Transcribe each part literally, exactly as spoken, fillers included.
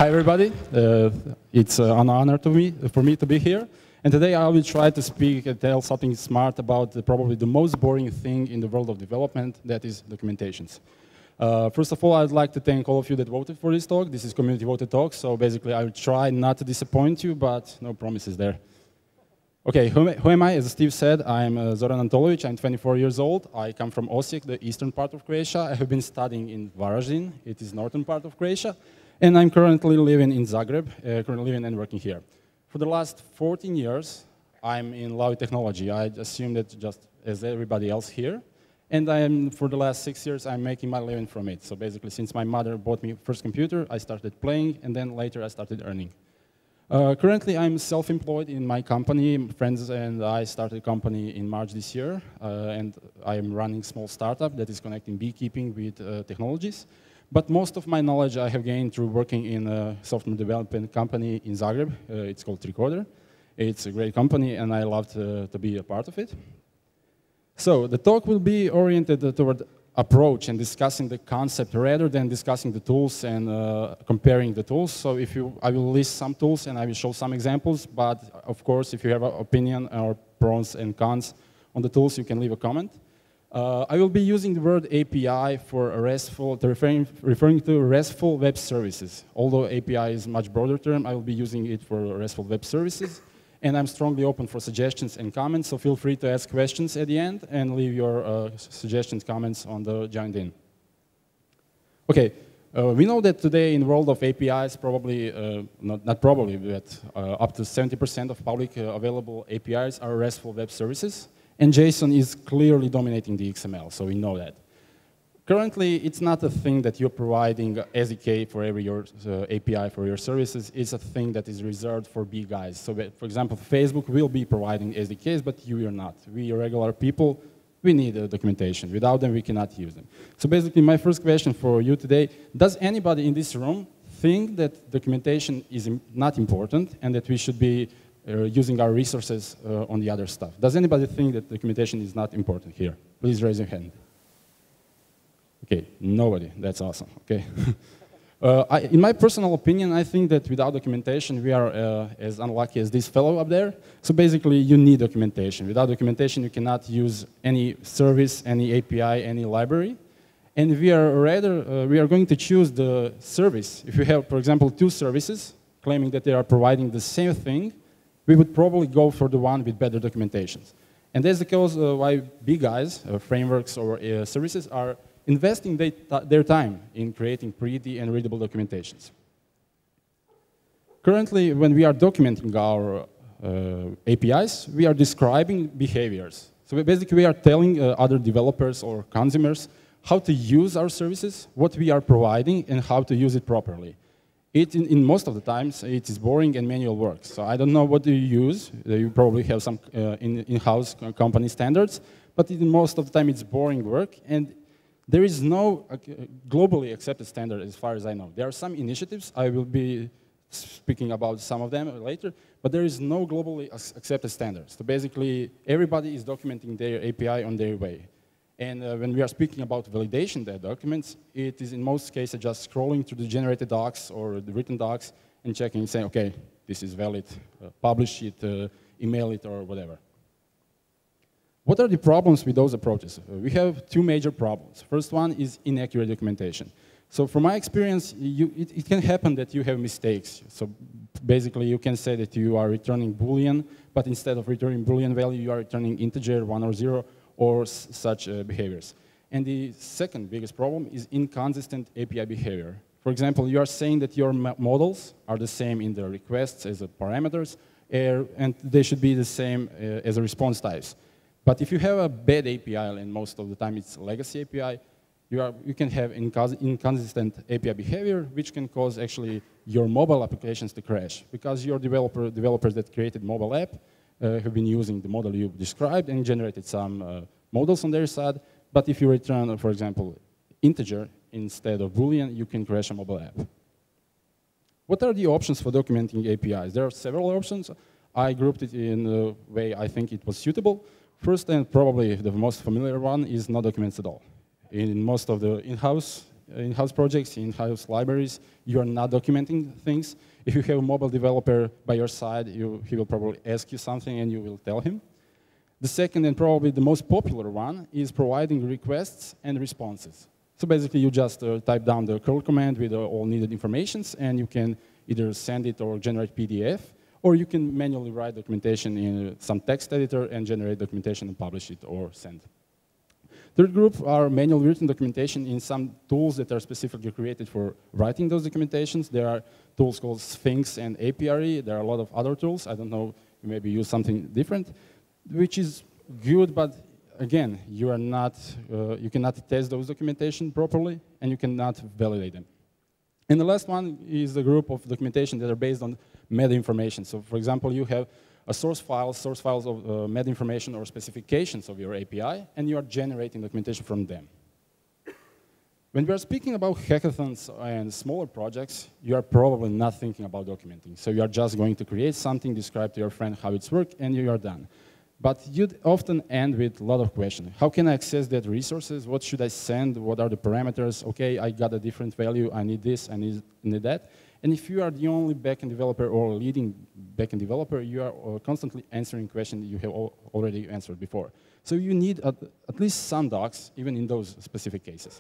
Hi, everybody. Uh, it's uh, an honor to me, for me to be here. And today I will try to speak and tell something smart about the, probably the most boring thing in the world of development, that is documentations. Uh, first of all, I'd like to thank all of you that voted for this talk. This is community voted talk, so basically I will try not to disappoint you, but no promises there. Okay, who, who am I? As Steve said, I'm uh, Zoran Antolovic. I'm twenty-four years old. I come from Osijek, the eastern part of Croatia. I have been studying in Varaždin. It is northern part of Croatia. And I'm currently living in Zagreb, uh, currently living and working here. For the last fourteen years, I'm in love with technology. I assume that just as everybody else here. And I am, for the last six years, I'm making my living from it. So basically, since my mother bought me first computer, I started playing, and then later I started earning. Uh, currently, I'm self-employed in my company. Friends and I started a company in March this year, uh, and I am running a small startup that is connecting beekeeping with uh, technologies. But most of my knowledge I have gained through working in a software development company in Zagreb. Uh, it's called Tricorder. It's a great company, and I love to, to be a part of it. So the talk will be oriented toward approach and discussing the concept rather than discussing the tools and uh, comparing the tools. So if you, I will list some tools and I will show some examples, but of course, if you have an opinion or pros and cons on the tools, you can leave a comment. Uh, I will be using the word A P I for a RESTful, referring, referring to RESTful web services. Although A P I is a much broader term, I will be using it for RESTful web services. And I'm strongly open for suggestions and comments, so feel free to ask questions at the end and leave your uh, suggestions, comments on the joined in. Okay, uh, we know that today in the world of A P Is, probably, uh, not, not probably, but uh, up to seventy percent of public uh, available A P Is are RESTful web services. And JSON is clearly dominating the X M L, so we know that. Currently, it's not a thing that you're providing S D K for every your, uh, A P I for your services. It's a thing that is reserved for big guys. So, for example, Facebook will be providing S D Ks, but you are not. We regular people, we need uh, documentation. Without them, we cannot use them. So basically, my first question for you today, does anybody in this room think that documentation is im- not important and that we should be uh, using our resources uh, on the other stuff? Does anybody think that documentation is not important here? Please raise your hand. Okay, nobody. That's awesome. Okay. uh, I, in my personal opinion, I think that without documentation, we are uh, as unlucky as this fellow up there. So basically, you need documentation. Without documentation, you cannot use any service, any A P I, any library. And we are rather, uh, we are going to choose the service. If you have, for example, two services claiming that they are providing the same thing, we would probably go for the one with better documentations. And that's the cause uh, why big guys, uh, frameworks or uh, services are investing they, their time in creating pretty and readable documentations. Currently, when we are documenting our uh, A P Is, we are describing behaviors. So basically, we are telling uh, other developers or consumers how to use our services, what we are providing, and how to use it properly. It, in, in most of the times, it is boring and manual work. So I don't know what do you use. You probably have some uh, in, in-house company standards, but in most of the time, it's boring work. And there is no uh, globally accepted standard as far as I know. There are some initiatives, I will be speaking about some of them later, but there is no globally accepted standards. So basically, everybody is documenting their A P I on their way. And uh, when we are speaking about validation of their documents, it is in most cases just scrolling through the generated docs or the written docs and checking and saying, okay, this is valid, uh, publish it, uh, email it, or whatever. What are the problems with those approaches? Uh, we have two major problems. First one is inaccurate documentation. So from my experience, you, it, it can happen that you have mistakes. So basically, you can say that you are returning Boolean, but instead of returning Boolean value, you are returning integer, one or zero, or s such uh, behaviors. And the second biggest problem is inconsistent A P I behavior. For example, you are saying that your models are the same in the requests as the parameters, er, and they should be the same uh, as the response types. But if you have a bad A P I, and most of the time it's a legacy A P I, you, are, you can have inconsistent A P I behavior, which can cause actually your mobile applications to crash. Because your developer, developers that created mobile app uh, have been using the model you described and generated some uh, models on their side. But if you return, for example, integer instead of Boolean, you can crash a mobile app. What are the options for documenting A P Is? There are several options. I grouped it in the way I think it was suitable. First, and probably the most familiar one, is no documents at all. In most of the in-house in-house projects, in-house libraries, you are not documenting things. If you have a mobile developer by your side, you, he will probably ask you something and you will tell him. The second and probably the most popular one is providing requests and responses. So basically, you just uh, type down the curl command with uh, all needed informations, and you can either send it or generate P D F, or you can manually write documentation in uh, some text editor and generate documentation and publish it or send. Third group are manually written documentation in some tools that are specifically created for writing those documentations. There are tools called Sphinx and Apiary. There are a lot of other tools. I don't know, you maybe use something different, which is good, but again, you are not, uh, you cannot test those documentation properly, and you cannot validate them. And the last one is the group of documentation that are based on meta information. So for example, you have a source file, source files of uh, meta information or specifications of your A P I, and you are generating documentation from them. When we are speaking about hackathons and smaller projects, you are probably not thinking about documenting. So you are just going to create something, describe to your friend how it's worked, and you are done. But you'd often end with a lot of questions. How can I access that resources? What should I send? What are the parameters? Okay, I got a different value. I need this, I need, need that. And if you are the only backend developer or leading backend developer, you are constantly answering questions you have already answered before. So you need at, at least some docs, even in those specific cases.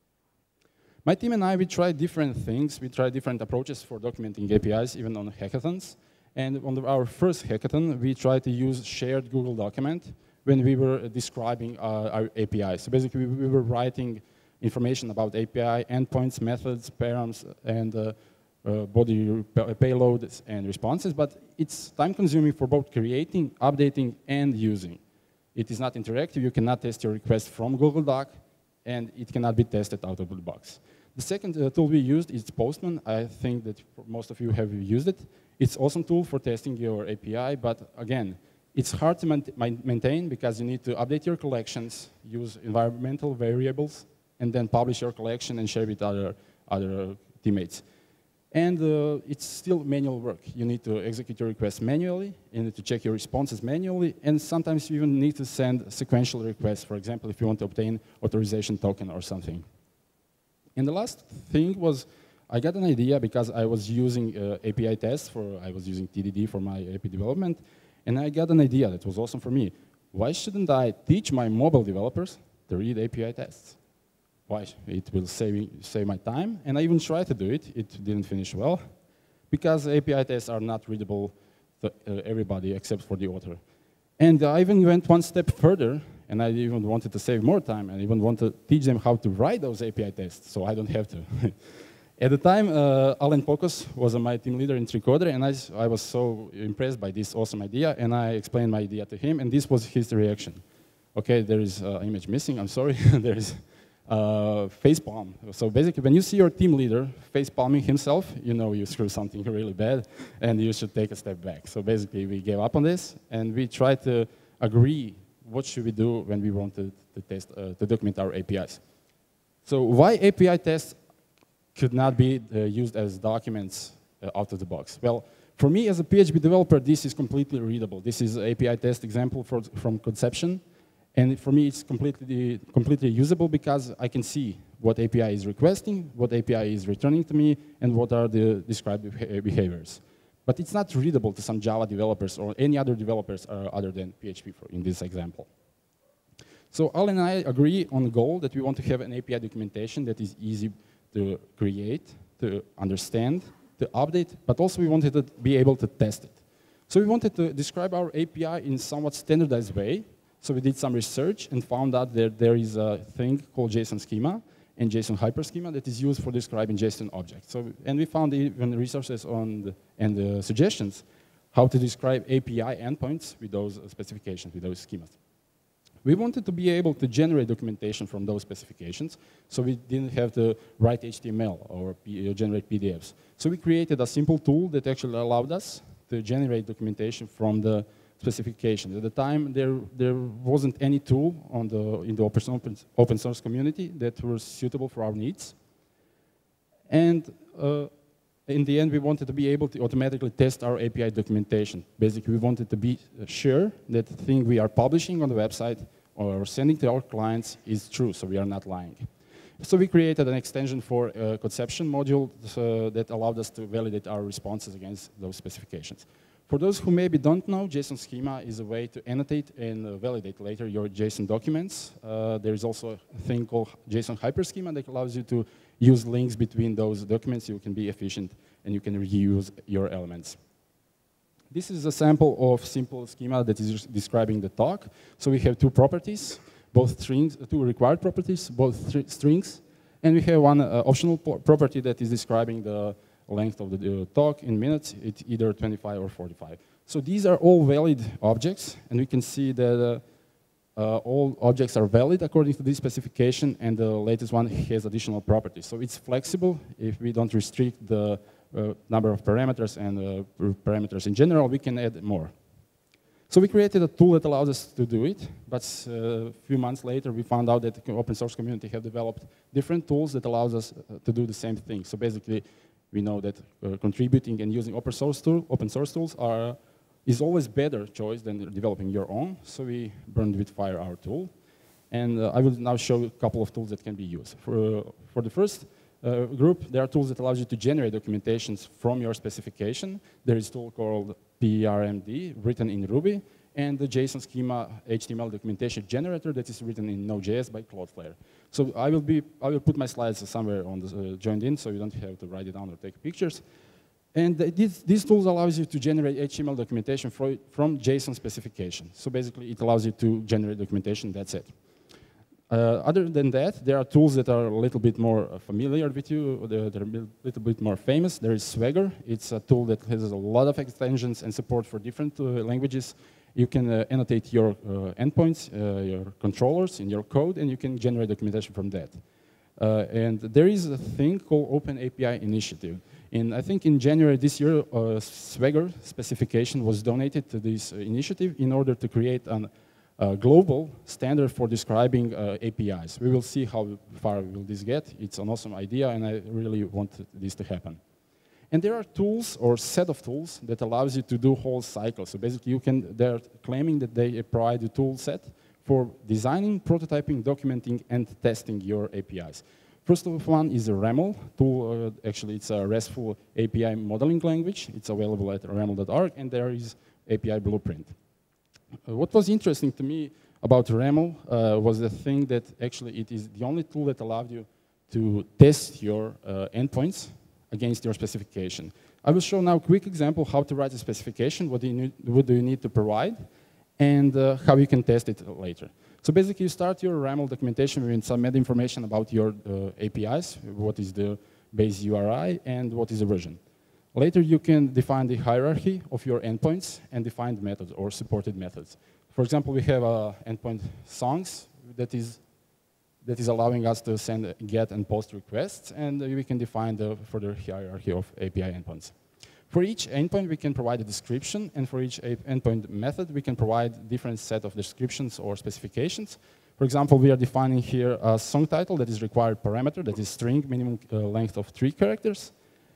My team and I, we tried different things. We tried different approaches for documenting A P Is, even on hackathons. And on the, our first hackathon, we tried to use shared Google document when we were describing uh, our A P I. So basically, we, we were writing information about A P I, endpoints, methods, params, and uh, uh, body payloads and responses. But it's time-consuming for both creating, updating, and using. It is not interactive. You cannot test your request from Google Doc, and it cannot be tested out of the box. The second uh, tool we used is Postman. I think that most of you have used it. It's an awesome tool for testing your A P I, but again, it's hard to maintain because you need to update your collections, use environmental variables, and then publish your collection and share with other, other teammates. And uh, it's still manual work. You need to execute your requests manually, you need to check your responses manually, and sometimes you even need to send sequential requests, for example, if you want to obtain authorization token or something. And the last thing was, I got an idea because I was using uh, A P I tests for, I was using T D D for my A P I development, and I got an idea that was awesome for me. Why shouldn't I teach my mobile developers to read A P I tests? Why? It will save, save my time, and I even tried to do it. It didn't finish well, because A P I tests are not readable to uh, everybody except for the author. And I even went one step further, and I even wanted to save more time, and even want to teach them how to write those A P I tests, so I don't have to. At the time, uh, Alan Pokos was uh, my team leader in Tricoder, and I, I was so impressed by this awesome idea, and I explained my idea to him, and this was his reaction. Okay, there is an uh, image missing, I'm sorry. There is uh, facepalm. So basically, when you see your team leader facepalming himself, you know you screw something really bad, and you should take a step back. So basically, we gave up on this, and we tried to agree what should we do when we want to, to, test, uh, to document our A P Is. So why A P I tests could not be uh, used as documents uh, out of the box? Well, for me as a P H P developer, this is completely readable. This is an A P I test example for, from Conception. And for me, it's completely, completely usable because I can see what A P I is requesting, what A P I is returning to me, and what are the described behaviors. But it's not readable to some Java developers or any other developers uh, other than P H P for, in this example. So Al and I agree on the goal that we want to have an A P I documentation that is easy to create, to understand, to update, but also we wanted to be able to test it. So we wanted to describe our A P I in a somewhat standardized way. So we did some research and found out that there is a thing called JSON schema and JSON hyperschema that is used for describing JSON objects. So, and we found even resources on the, and the suggestions how to describe A P I endpoints with those specifications, with those schemas. We wanted to be able to generate documentation from those specifications, so we didn't have to write H T M L or P generate P D Fs. So we created a simple tool that actually allowed us to generate documentation from the specifications. At the time, there, there wasn't any tool on the, in the open, open source community that was suitable for our needs. And uh, in the end, we wanted to be able to automatically test our A P I documentation. Basically, we wanted to be sure that the thing we are publishing on the website or sending to our clients is true, so we are not lying. So we created an extension for a conception module so that allowed us to validate our responses against those specifications. For those who maybe don't know, JSON schema is a way to annotate and uh, validate later your JSON documents. Uh, there is also a thing called JSON hyperschema that allows you to use links between those documents. You can be efficient and you can reuse your elements. This is a sample of simple schema that is describing the talk. So we have two properties, both strings, two required properties, both strings, and we have one uh, optional property that is describing the length of the uh, talk in minutes. It's either twenty-five or forty-five. So these are all valid objects, and we can see that uh, uh, all objects are valid according to this specification, and the latest one has additional properties. So it's flexible. If we don't restrict the uh, number of parameters and uh, parameters in general, we can add more. So we created a tool that allows us to do it, but uh, a few months later we found out that the open source community have developed different tools that allows us uh, to do the same thing. So basically, we know that uh, contributing and using open source, tool, open source tools are, is always better choice than developing your own. So we burned with fire our tool. And uh, I will now show a couple of tools that can be used. For, uh, for the first uh, group, there are tools that allow you to generate documentations from your specification. There is a tool called P R M D, written in Ruby, and the JSON schema H T M L documentation generator that is written in Node.js by Cloudflare. So I will be, I will put my slides somewhere on the uh, joined in, so you don't have to write it down or take pictures. And uh, these, these tools allows you to generate H T M L documentation from, from JSON specification. So basically, it allows you to generate documentation. That's it. Uh, other than that, there are tools that are a little bit more uh, familiar with you. They're, they're a little bit more famous. There is Swagger. It's a tool that has a lot of extensions and support for different uh, languages. You can uh, annotate your uh, endpoints, uh, your controllers in your code, and you can generate documentation from that. Uh, and there is a thing called Open A P I Initiative. And I think in January this year, uh, Swagger specification was donated to this uh, initiative in order to create an Uh, global standard for describing uh, A P Is. We will see how far will this get. It's an awesome idea, and I really want this to happen. And there are tools or set of tools that allows you to do whole cycles. So basically, you can. They're claiming that they provide a tool set for designing, prototyping, documenting, and testing your A P Is. First of one is a RAML tool. Uh, actually, it's a RESTful A P I modeling language. It's available at raml dot org, and there is A P I Blueprint. Uh, what was interesting to me about RAML uh, was the thing that actually it is the only tool that allowed you to test your uh, endpoints against your specification. I will show now a quick example how to write a specification, what do you need, what do you need to provide, and uh, how you can test it later. So basically, you start your RAML documentation with some information about your uh, A P Is, what is the base U R I, and what is the version. Later, you can define the hierarchy of your endpoints and define the methods or supported methods. For example, we have uh, endpoint songs that is, that is allowing us to send get and post requests, and we can define the further hierarchy of A P I endpoints. For each endpoint, we can provide a description, and for each endpoint method, we can provide different set of descriptions or specifications. For example, we are defining here a song title that is required parameter, that is string, minimum uh, length of three characters.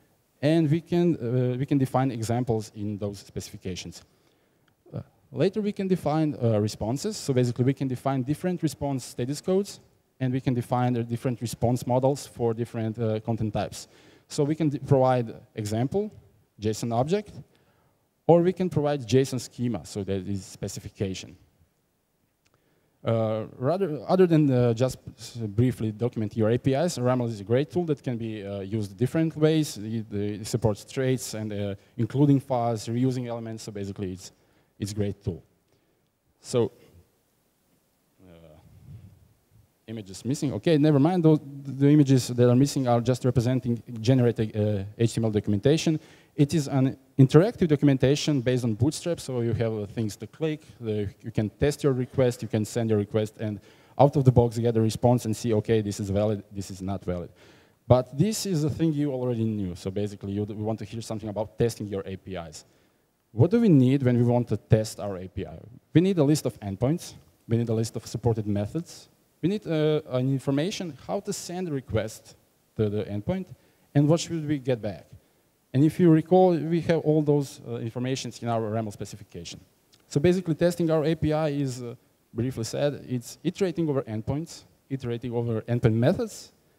And we can, uh, we can define examples in those specifications. Uh, later, we can define uh, responses. So basically, we can define different response status codes, and we can define uh, different response models for different uh, content types. So we can provide example, JSON object, or we can provide JSON schema, so that is specification. Uh, rather, other than uh, just briefly document your A P Is, RAML is a great tool that can be uh, used different ways. It, it supports traits and uh, including files, reusing elements. So basically, it's it's a great tool. So, uh, images missing. Okay, never mind. Those, the images that are missing are just representing generated uh, H T M L documentation. It is an interactive documentation based on Bootstrap, so you have uh, things to click. The, you can test your request, you can send your request, and out of the box get a response and see, okay, this is valid, this is not valid. But this is a thing you already knew. So basically, you we want to hear something about testing your A P Is. What do we need when we want to test our A P I? We need a list of endpoints. We need a list of supported methods. We need uh, an information how to send a request to the endpoint, and what should we get back. And if you recall, we have all those uh, informations in our RAML specification. So basically, testing our A P I is, uh, briefly said, it's iterating over endpoints, iterating over endpoint methods,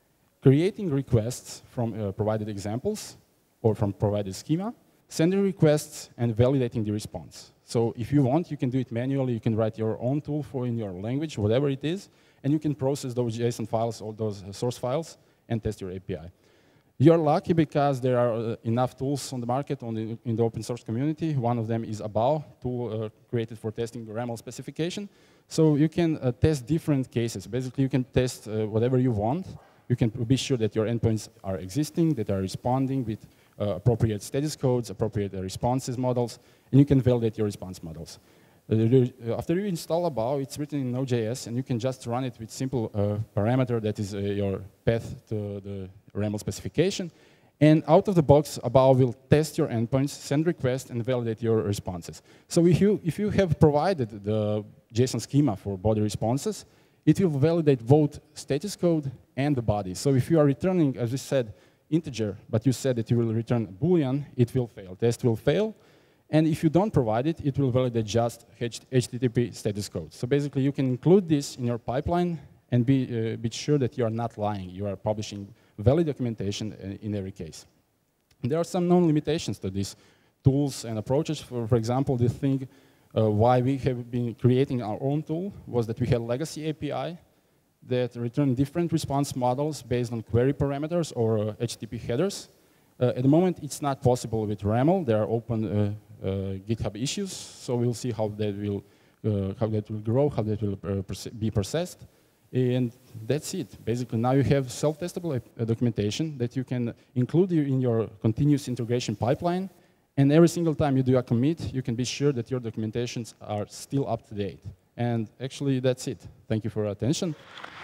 creating requests from uh, provided examples or from provided schema, sending requests, and validating the response. So if you want, you can do it manually. You can write your own tool for in your language, whatever it is, and you can process those JSON files or those source files and test your A P I. You're lucky because there are uh, enough tools on the market on the, in the open source community. One of them is Abao, tool uh, created for testing the RAML specification. So you can uh, test different cases. Basically, you can test uh, whatever you want. You can be sure that your endpoints are existing, that are responding with uh, appropriate status codes, appropriate uh, responses models, and you can validate your response models. Uh, after you install Abao, it's written in Node.js, and you can just run it with simple uh, parameter that is uh, your path to the RAML specification. And out of the box, Abao will test your endpoints, send requests, and validate your responses. So if you, if you have provided the JSON schema for body responses, it will validate both status code and the body. So if you are returning, as we said, integer, but you said that you will return Boolean, it will fail. Test will fail. And if you don't provide it, it will validate just H T T P status code. So basically, you can include this in your pipeline and be, uh, be sure that you are not lying. You are publishing valid documentation in every case. And there are some known limitations to these tools and approaches. For, for example, the thing uh, why we have been creating our own tool was that we had legacy A P I that return different response models based on query parameters or uh, H T T P headers. Uh, at the moment, it's not possible with RAML. There are open uh, uh, GitHub issues, so we'll see how that will, uh, how that will grow, how that will uh, be processed. And that's it. Basically, now you have self-testable uh, documentation that you can include in your continuous integration pipeline. And every single time you do a commit, you can be sure that your documentations are still up to date. And actually, that's it. Thank you for your attention.